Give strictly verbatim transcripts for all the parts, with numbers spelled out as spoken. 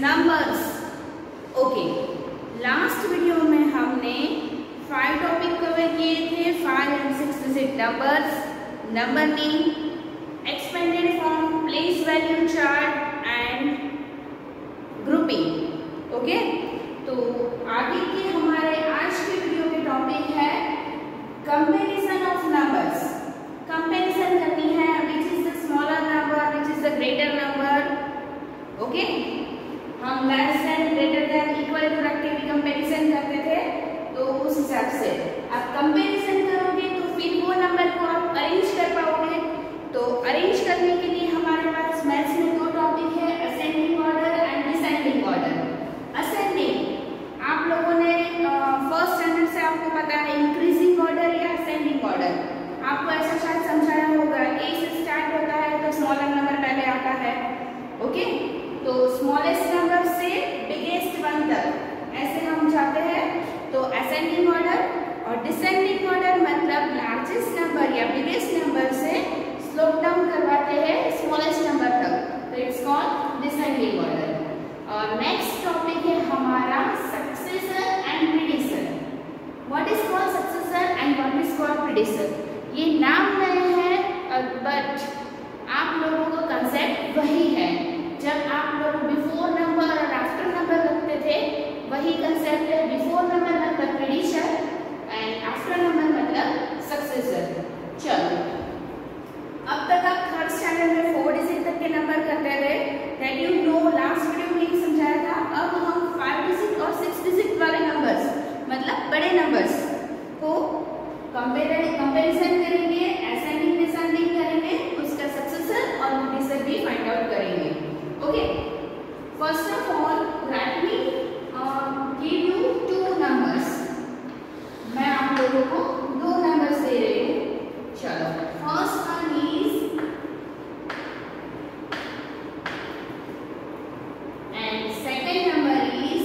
numbers. Okay, last video में हमने five topic cover किए थे, five and six digit numbers, number name, expanded form, place value chart and grouping. Okay, तो आगे के हमारे आज के वीडियो के टॉपिक है कंपैरिजन ऑफ नंबर्स। कंपैरिजन करनी है which is the smaller number, which is the greater number. Okay, हम less than, greater than, equal to रख के भी कंपैरिजन करते थे, तो उस हिसाब से आप कंपैरिजन करोगे तो फिर वो नंबर को आप अरेंज कर पाओगे। तो अरेंज करने के लिए हमारे पास मैथ्स में दो टॉपिक है, ascending order and descending order. Ascending आप लोगों ने फर्स्ट स्टैंडर्ड से आपको पता है इंक्रीजिंग ऑर्डर या असेंडिंग ऑर्डर, आपको ऐसा शायद समझाया होगा। ए से स्टार्ट होता है तो स्मॉलर नंबर पहले आता है। ओके, तो स्मॉलेस्ट नंबर से बिगेस्ट वन तक ऐसे हम जाते हैं, तो असेंडिंग ऑर्डर। और डिसेंडिंग ऑर्डर मतलब लार्जेस्ट नंबर या बिगेस्ट नंबर से स्लोप डाउन करवाते हैं स्मॉलेस्ट नंबर तक, तो इट्स कॉल्ड डिसेंडिंग ऑर्डर। और नेक्स्ट टॉपिक है हमारा successor and predecessor. What is called successor and what is called predecessor, ये नाम नए हैं बट आप लोगों का कंसेप्ट वही है। जब आप लोग बिफोर नंबर और आफ्टर नंबर रखते थे, वही कंसेप्ट है। बिफोर नंबर मतलब प्रीडिसेसर एंड आफ्टर नंबर मतलब सक्सेसर। चलो, अब तक आप थर्ड स्टैंडर्ड में फोर डिजिट तक के नंबर करते रहे, that you know. Last video में ही समझाया था। अब हम फाइव डिजिट और सिक्स डिजिट वाले नंबर्स मतलब बड़े नंबर्स को कंपेयर कंपेरिजन करेंगे, असेंडिंग डिसेंडिंग करेंगे, उसका सक्सेसर और प्रीडिसेसर भी फाइंड आउट करेंगे। Okay, first of all let me give you two numbers. मैं आप लोगों को दो नंबर्स दे रही हूँ। चलो, first one is and second number is.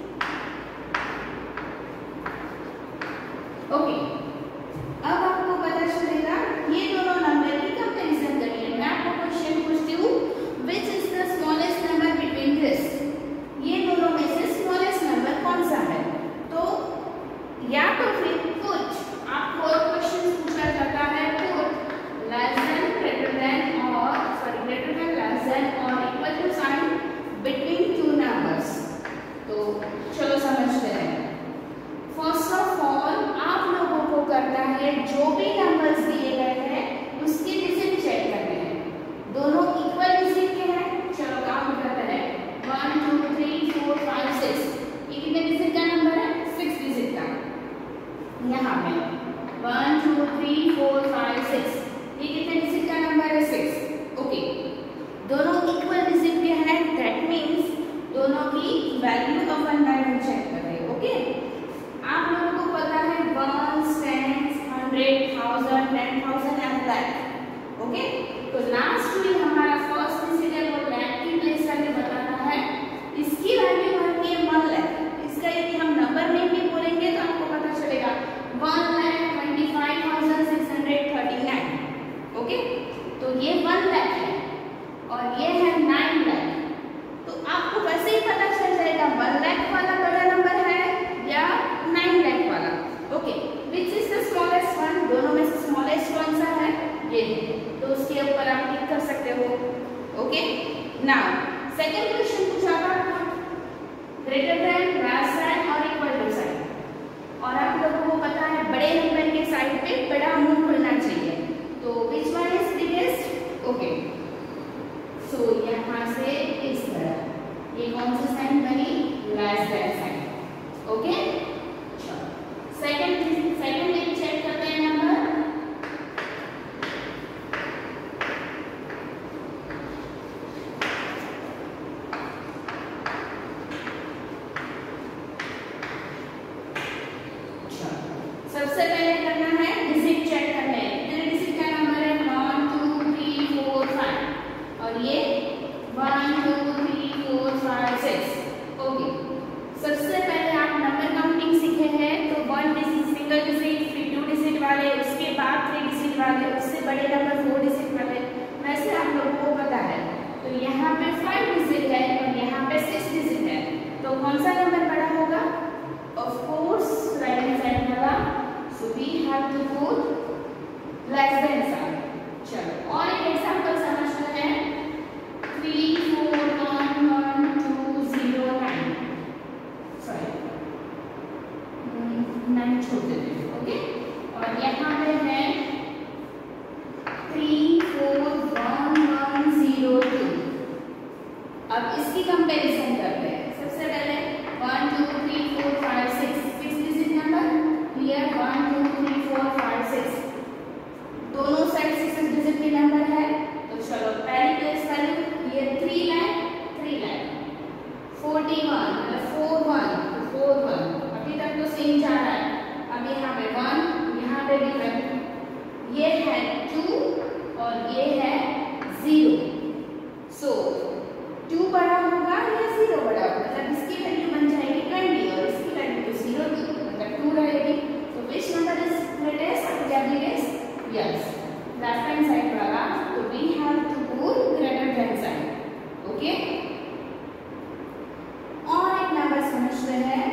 Okay, अब आपको पता चलेगा ये दोनों नंबर की कंपैरिजन करनी है। मैं आपको क्वेश्चन पूछती हूँ, which is the smallest number between this, ये दोनों में से स्मॉलेस्ट नंबर कौन सा है। तो या तो फिर पुट, आपको क्वेश्चन पूछा जाता है put less than, greater than और sorry greater than, less than और equal to sign between two numbers. तो चलो समझते हैं। फर्स्ट ऑफ ऑल आप लोगों को करना है जो भी नंबर्स दिए गए हैं उसके डिजिट चेक करने हैं। दोनों इक्वल डिजिट के हैं, चलो काउंट करते हैं। One two three four five six, ये कितने डिजिट का नंबर है? सिक्स डिजिट का। यहाँ पे one two three four five six, ये कितने डिजिट का नंबर है? सिक्स। ओके, दोनों इक्वल डिजिट के हैं, दैट मीन्स दोनों की value of one by one check कर रहे हैं। ओके, आप लोगों को पता है one, tens, hundred, thousand, ten thousand and lakh. Okay, तो लास्ट में हमारा फर्स्ट डिजिट है वो लैख की प्लेस करके बताना है। इसकी वैल्यू बनती है वन लैख। इसका यदि हम नंबर में भी बोलेंगे तो आपको पता चलेगा one lakh twenty five thousand six hundred thirty nine. Okay, तो ये वन लैख है और ये है नाइन लैख। तो आपको वैसे ही पता चल जाएगा वन लैख वाला बड़ा नंबर है या नाइन लैख वाला। Okay, which is the smallest one, दोनों में से स्मॉलेस्ट कौन सा है? ये, तो उसके ऊपर आप क्लिक कर सकते हो। ओके, नाउ सेकंड क्वेश्चन पूछा था ग्रेटर देन, लेस देन और इक्वल टू साइन। और आप लोगों को पता है बड़े नंबर के साइड पे बड़ा मुंह खुलना चाहिए, तो which one is biggest? Okay, so यहाँ से इस तरह ये कौन सी साइन बनी? Less than sign. Okay, second second में चेक करते हैं नंबर। सबसे पहले करना है डिजिट चेक करना है। कितने डिजिट का नंबर है? One two three four five और ये one two three four five six. Okay, सबसे पहले आप नंबर काउंटिंग सीखे हैं, तो वन डिजिट, सिंगल डिजिट, फिर टू डिजिट वाले, उसके बाद थ्री डिजिट वाले, उससे बड़े नंबर फोर डिजिट वाले, वैसे आप लोगों को पता है। तो यहाँ पे फाइव डिजिट है और यहाँ पे six digit we have to put less than sign. चलो और एक एग्जांपल समझते हैं। Three four one one two zero nine, sorry nine छोड़ देते हैं, ओके। और यहाँ पे है three four one one zero two. अब इसकी कंपैरिजन करते हैं। सबसे पहले one two three four five six, six digit number, here one two three four five six, दोनों साइड सिक्स डिजिट के नंबर है। तो चलो पहली प्लेस वैल्यू ये three line three line, forty one मतलब फोर वन तो फोर वन, अभी तक तो सेम जा रहा है। अब यहाँ पे वन, यहाँ पे भी वन, ये है टू और ये है जीरो। सो टू बड़ा होगा या जीरो बड़ा होगा, मतलब इसकी वैल्यू बन जाएगी ट्वेंटी और इसकी वैल्यू तो जीरो थी, मतलब टू रहेगी। तो विच नंबर इज ग्रेटेस्ट? क्या biggest? Yes, left hand side वाला। तो we have to put greater than sign, okay. और एक नंबर समझते हैं।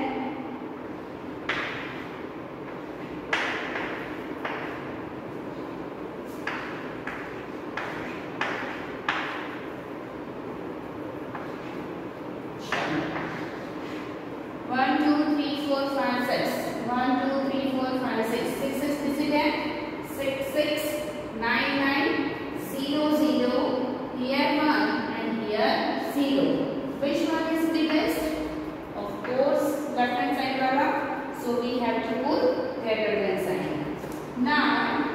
One two three four five six, one two three four five six, six six digit है, six six nine nine zero zero, here one and here zero. Which one is biggest? Of course, left hand side wala. So we have to put greater than sign. Now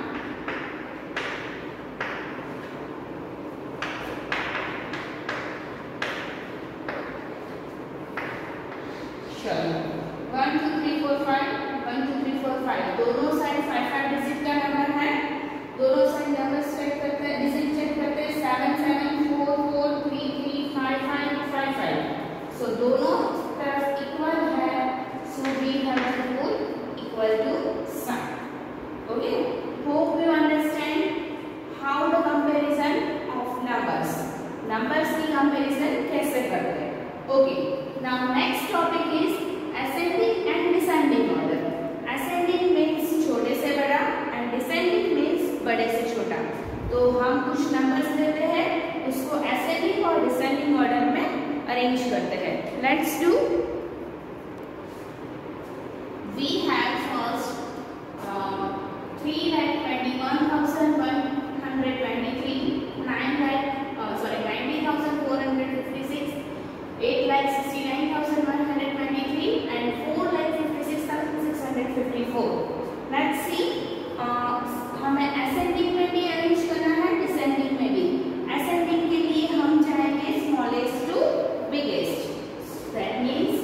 one two three four five, one two three four five, दोनों side five five digit का number है। दोनों side number check करते हैं, digit check करते हैं। Seven seven four four three three five five five five. So दोनों तरफ इक्वल है, so we have to put equal to sign, okay. Hope you understand how the comparison of numbers, numbers की comparison कैसे करते हैं, okay. Now next topic is ascending and descending order. Ascending means छोटे से बड़ा and descending means बड़े से छोटा। तो हम कुछ नंबर्स देते हैं, उसको ascending और descending order में अरेंज करते हैं। Let's do. We have first uh, three lakh twenty-one thousand one hundred twenty-three, nine lakh uh, sorry ninety thousand four hundred fifty-six, eight lakh sixty-nine thousand one hundred twenty-three and four lakh fifty-six thousand six hundred fifty-four. Let's see, uh, हमें ascending में भी arrange करना है, descending में भी। ascending के लिए हम चाहेंगे smallest to biggest, that means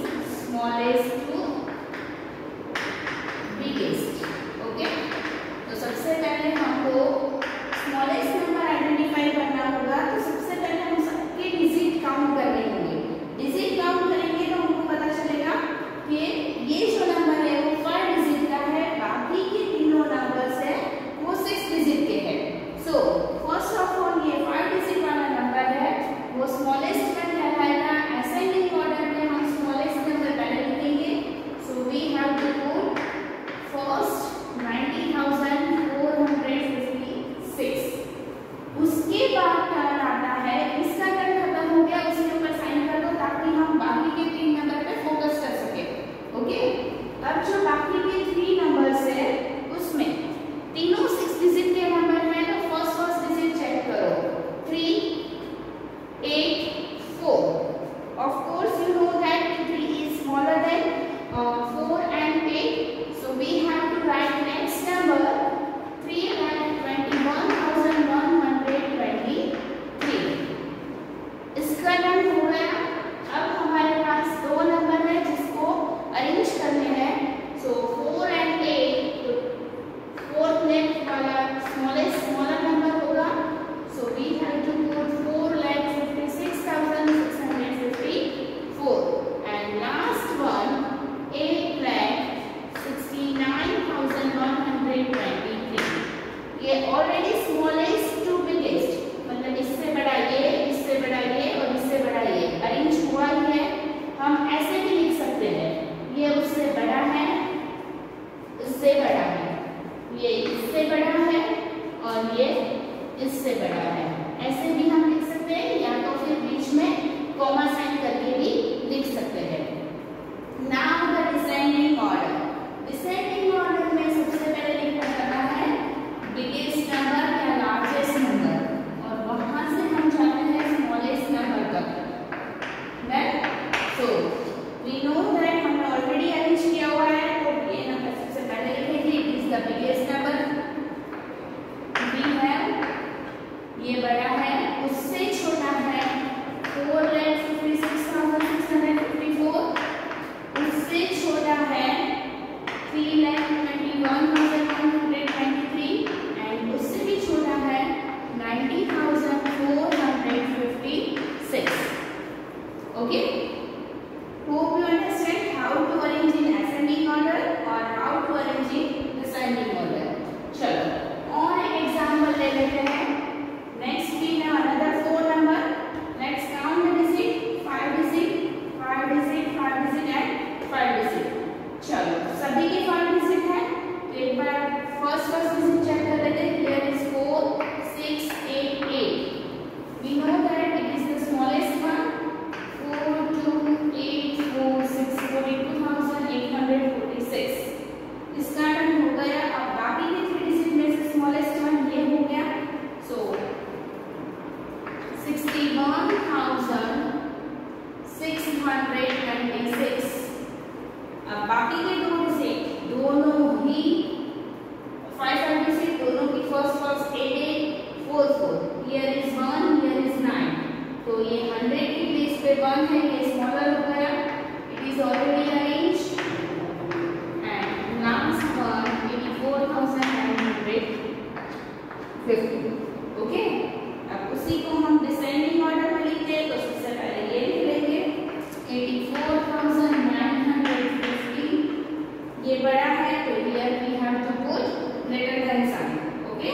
hundred twenty six. अब बाकी के दो डिजिट दोनों ही फाइव फाइव डिजिट दोनों की first first eight eight four four, here is one here is nine, तो ये हंड्रेड की प्लेस पे वन है, ये स्मॉलर हो गया, it is already arranged and last one eighty four thousand nine hundred fifty. Okay, अब उसी को हम डिसेंडिंग ऑर्डर में लिखते हैं, तो सबसे पहले ये लिख लेंगे eighty four thousand nine hundred fifty, ये बड़ा है तो here we have to put greater than sign. Okay,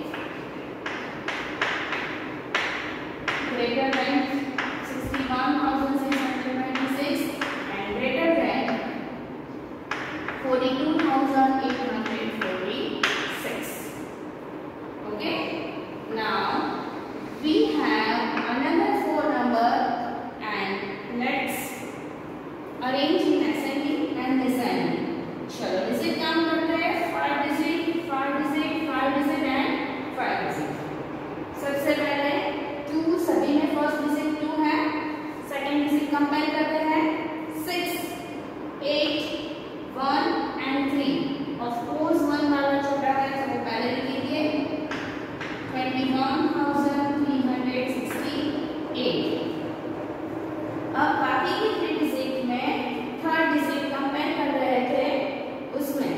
greater than sixty one thousand six hundred ninety six and greater than forty two thousand eight hundred forty six. Okay, now we have another four number and let's arrange in ascending and descending। चलो digit काम करते हैं, five digit five digit five digit and five digit. सबसे पहले two, सभी में first digit two है, second digit compare करते हैं six eight one and three. Of course one वाला छोटा है तो वो पहले लिख लीजिए twenty one thousand three hundred sixty eight. अब बाकी के थ्री डिजिट में थर्ड डिजिट कंपेयर कर रहे थे, उसमें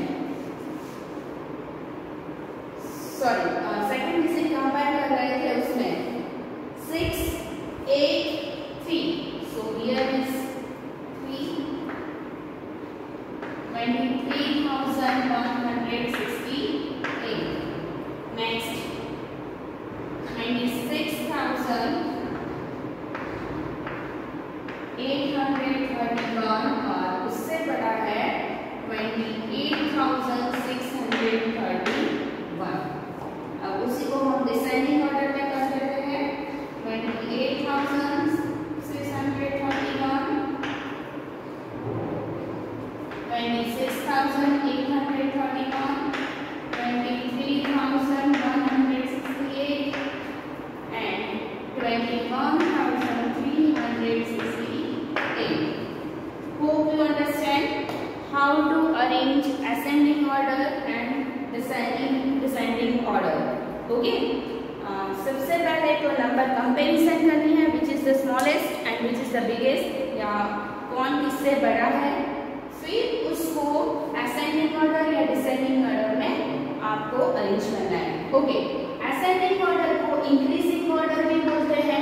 सॉरी सेकंड डिजिट कंपेयर कर रहे थे उसमें six eight three, so here is three twenty three thousand one hundred sixty eight. Next ninety-six thousand eight hundred thirty-one और उससे बड़ा है twenty-eight thousand six hundred thirty-one। अब उसी को हम डिसेंडिंग ऑर्डर में कर देते हैं twenty-eight thousand six hundred thirty-one, twenty-six thousand eight hundred thirty-one, twenty-three thousand one hundred sixty-eight and twenty-one thousand three hundred sixty-eight. Hope you understand how to arrange ascending order and descending descending order. Okay. uh, सबसे पहले तो number comparison करनी है, which is the smallest and which is the biggest, या कौन किससे बड़ा है, फिर उसको ascending order या descending order में आपको अरेंज करना है। ओके, ascending order को increasing order भी बोलते हैं,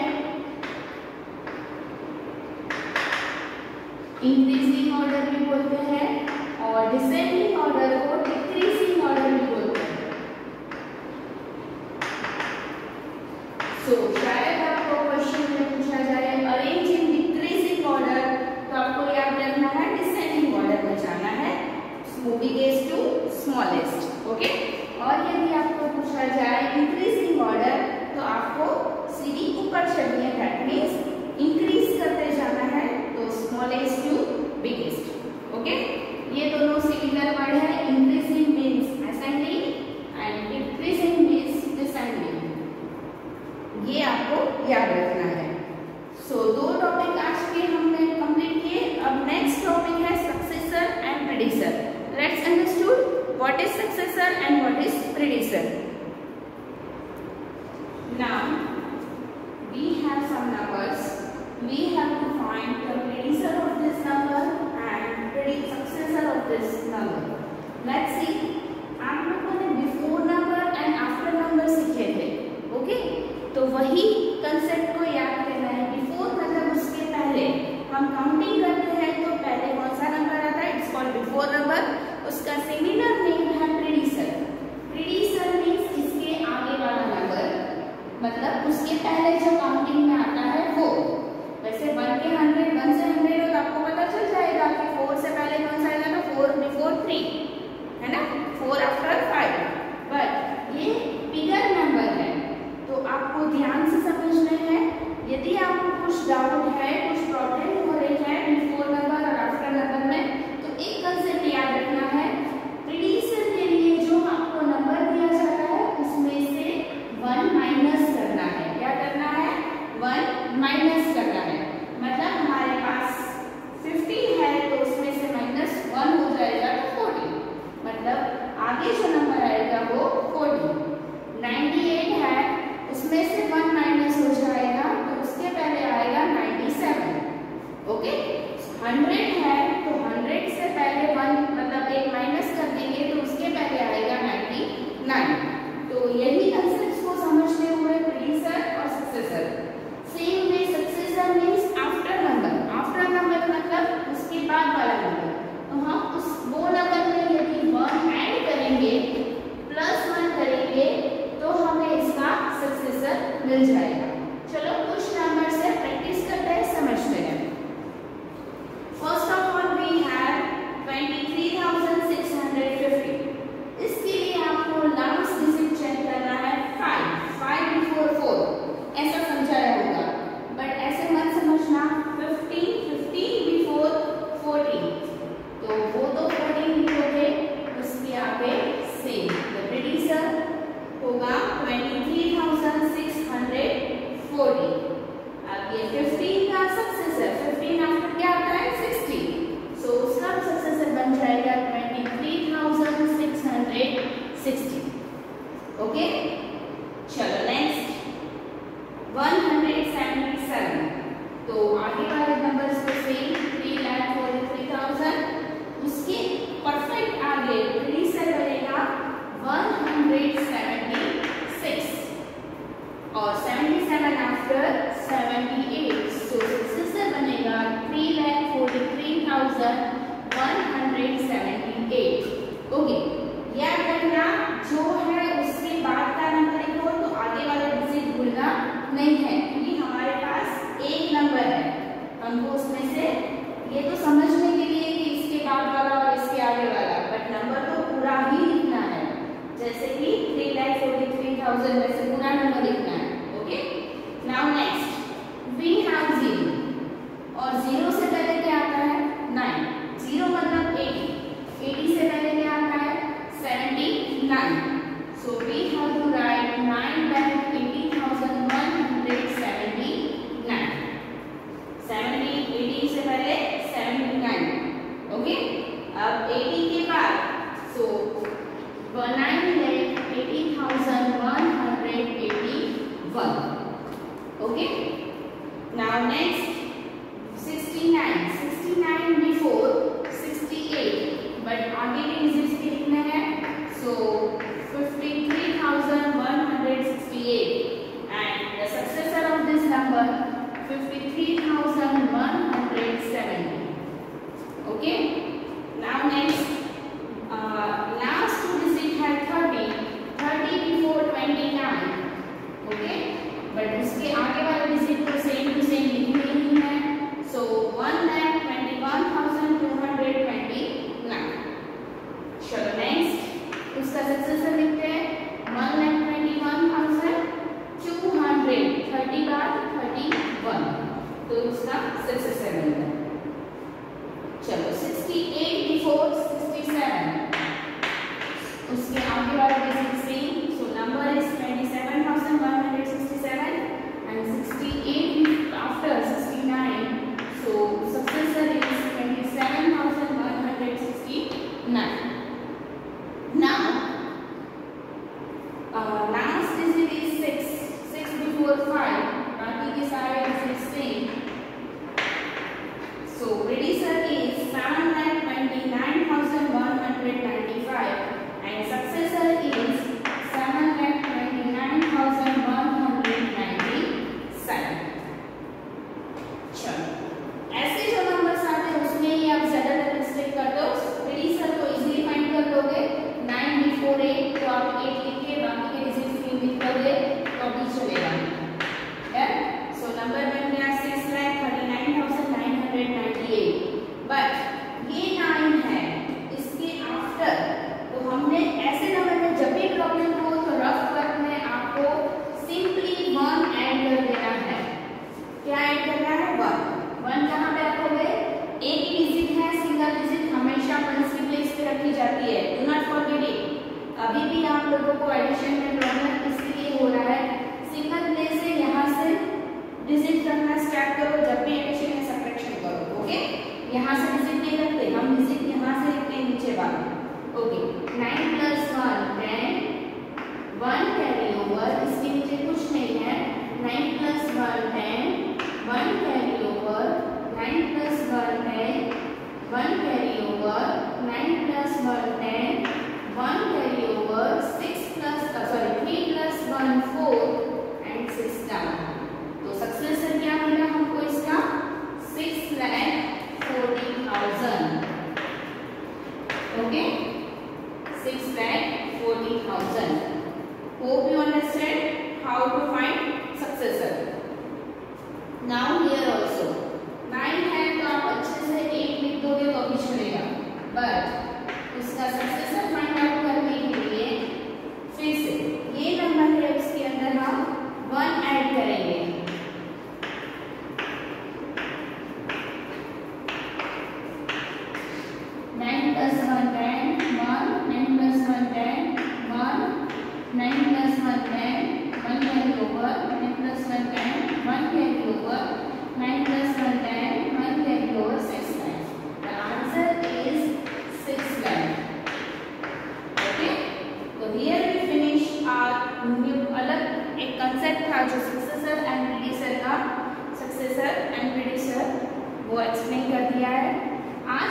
increasing order भी बोलते हैं, और descending order को decreasing order भी बोलते हैं। सो so, शायद आपको क्वेश्चन में पूछा जाए अरेंज इन डिक्रीजिंग ऑर्डर, तो आपको याद रखना है डिसेंडिंग ऑर्डर में जाना है, बिगेस्ट टू स्मॉलेस्ट। ओके, और यदि आपको पूछा जाए इंक्रीजिंग ऑर्डर, तो आपको सीढ़ी ऊपर चढ़नी है, दैट मींस इंक्रीज करते जाना है, तो स्मॉलेस्ट टू बिगेस्ट। ओके, ये दोनों सिमिलर वर्ड है, increasing means ascending and decreasing means descending, ये आपको याद रखना है। सो so, दो टॉपिक आज के हमने कंप्लीट किए। अब नेक्स्ट टॉपिक है successor and predecessor. Let's understood what is successor and what is predecessor. Now we have some numbers, we have to find the predecessor of this number and predict successor of this number. Let's see, आप लोगों ने before number and after number सीखे थे। Okay okay? तो वही concept को याद करना है। बिफोर मतलब उसके पहले हम काउंटिंग करते हैं, तो पहले कौन सा नंबर आता है, इट्स कॉल्ड बिफोर नंबर, उसका सिमिलर नेम है प्रेडिसर। प्रेडिसर मींस इसके आगे वाला नंबर, मतलब उसके पहले जो काउंटिंग में आता है वो। वैसे वन के हंड्रेड, वन से हंड्रेड हो तो आपको पता चल जाएगा कि फोर से पहले कौन सा आएगा, तो फोर बिफोर थ्री है ना, फोर आफ्टर फाइव। बट ये बिगर नंबर है, तो आपको ध्यान से समझना है। यदि आपको कुछ डाउट है, कुछ प्रॉब्लम हो रही है बिफोर नंबर और आफ्टर नंबर में, तो एक कंसेप्ट याद रखना है, प्रेडिसर के लिए जो आपको नंबर दिया जाता है उसमें से वन माइनस करना है। क्या करना है, वन माइनस करना है। मतलब हमारे पास ये फिफ्टीन का सक्सेसर, फिफ्टीन आफ्टर क्या आता है सिक्सटीन, सो उसका सक्सेसर बन जाएगा twenty three thousand six hundred sixty. Okay, चलो next one hundred seventy seven. तो आगे वाले नंबर्स को same three lakh forty three thousand, उसके परफेक्ट आगे प्रीसेट बनेगा वन हंड्रेड सेवेंटी सिक्स और seventy seven after seventy eight, so successor बनेगा three lakh forty three thousand one hundred seventy eight. Okay, याद रखना जो है उसके बाद का नंबर लिखो तो आगे वाला डिजिट भूलना नहीं है, क्योंकि हमारे पास एक नंबर है, हमको उसमें से ये तो समझने के लिए कि इसके बाद वाला और इसके आगे वाला, बट नंबर तो पूरा ही लिखना है। जैसे कि three lakh forty three thousand वैसे पूरा नंबर लिखना है। Okay, now next we have zero और जीरो से पहले क्या आता है नाइन, जीरो मतलब एटी, एटी से पहले क्या आता है seventy nine, so we have to write nine lakh eighty thousand one hundred seventy nine, seventy eighty से पहले सेवेंटी नाइन। ओके, अब एटी के बाद so nine lakh eighty thousand one hundred eighty one. Okay, now next sixty nine, sixty nine before sixty eight, but आगे के digits के लिखने हैं, so fifty three thousand one hundred sixty eight and the successor of this number fifty three thousand one hundred seventy. Okay, now next last two digit है thirty, thirty before twenty nine. Okay, but उसके आगे वाले digit को same to same लिखने ही है, so one lakh twenty one thousand two hundred twenty nine. चलो next उसका सक्सेसर लिखते हैं one lakh twenty one thousand two hundred, thirty बाद थर्टी वन, तो उसका सक्सेसर मिलता है। चलो sixty eight before sixty seven, उसके आगे वाला digit same, so number is twenty seven thousand one hundred sixty seven and sixty eight after sixty nine, so successor is twenty seven thousand one hundred sixty nine. Now uh, last digit is six, six before five, बाकी के सारे digits same, so predecessor is seven lakh twenty nine thousand one hundred ninety five and successor is seven lakh twenty nine thousand one hundred ninety seven। चलो ऐसे जो numbers आते हैं उसमें ही आप ज्यादा मिस्टेक कर दो, predecessor को इजीली फाइंड कर दोगे, नाइन बिफोर एट तो आप एट लिख के बाकी के डिजिट फिर लिख कर दे तो भी चलेगा। सो नंबर बन गया six lakh thirty nine thousand nine hundred ninety eight, but ये नाइन है इसके आफ्टर, तो हमने ऐसे नंबर में जब भी प्रॉब्लम हो तो रफ वर्क में आपको सिंपली वन ऐड कर देना है। क्या ऐड करना है? वन। वन कहाँ पे रखोगे? एक ही डिजिट है, सिंगल डिजिट हमेशा वंस की प्लेस पे रखी जाती है, डू नॉट फॉरगेट इट। अभी भी आप लोगों को एडिशन में प्रॉब्लम इसलिए हो रहा है, सिंगल प्लेस से यहाँ से डिजिट रखना स्टार्ट करो जब भी एडिशन या सब्ट्रैक्शन करो। ओके, यहाँ से डिजिट नहीं रखते हम, डिजिट यहाँ से लिखते हैं नीचे वाला। Okay, nine plus one ten, one carry over, इसके नीचे कुछ नहीं है, nine plus one ten, one carry over, nine plus one ten, one carry over, nine plus one ten, one carry over, six plus sorry three plus one four and six down. तो successor क्या मिला हमको इसका? Six lakh forty thousand. Okay, six lakh forty thousand. Hope you understand how to find successor. Now here also nine है तो आप अच्छे से एट लिख दोगे तो भी चलेगा, बट उसका सक्सेसर फाइंड आउट करने के लिए फिर से ये नंबर है उसके अंदर हम वन ऐड करेंगे। Nine plus one ten, one, nine plus one ten, one, nine plus one ten, one carry over, nine plus one ten, one carry over,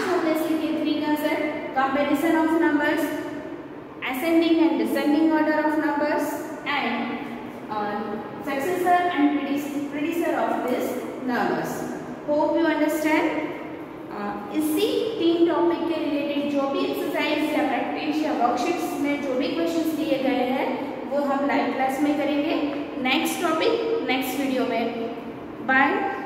हमने सीखे three concept, comparison of numbers, ascending and descending order of numbers, and uh, successor and predecessor of these numbers. Hope you understand. uh, इसी तीन topic के related जो भी exercise या practice या worksheets में जो भी क्वेश्चंस दिए गए हैं वो हम लाइव क्लास में करेंगे। नेक्स्ट टॉपिक नेक्स्ट वीडियो में। बाय।